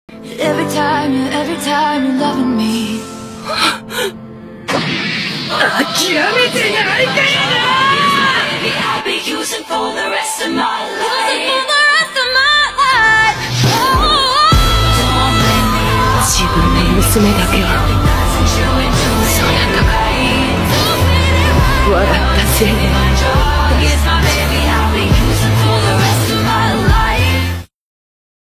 Every time you're loving me. 諦めてないからな。自分の娘だけはそなたが笑ったせいで